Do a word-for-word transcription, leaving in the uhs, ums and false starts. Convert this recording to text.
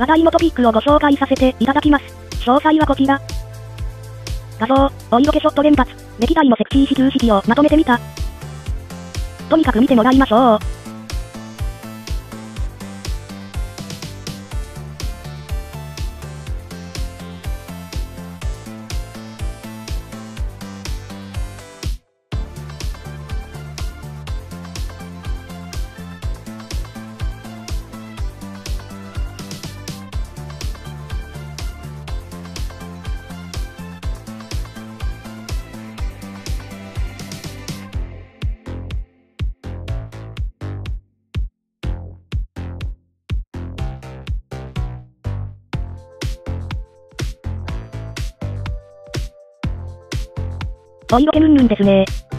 話題のトピックをご紹介させていただきます。詳細はこちら。画像、お色気ショット連発、歴代のセクシー始球式をまとめてみた。とにかく見てもらいましょう。お色気ムンムンですね。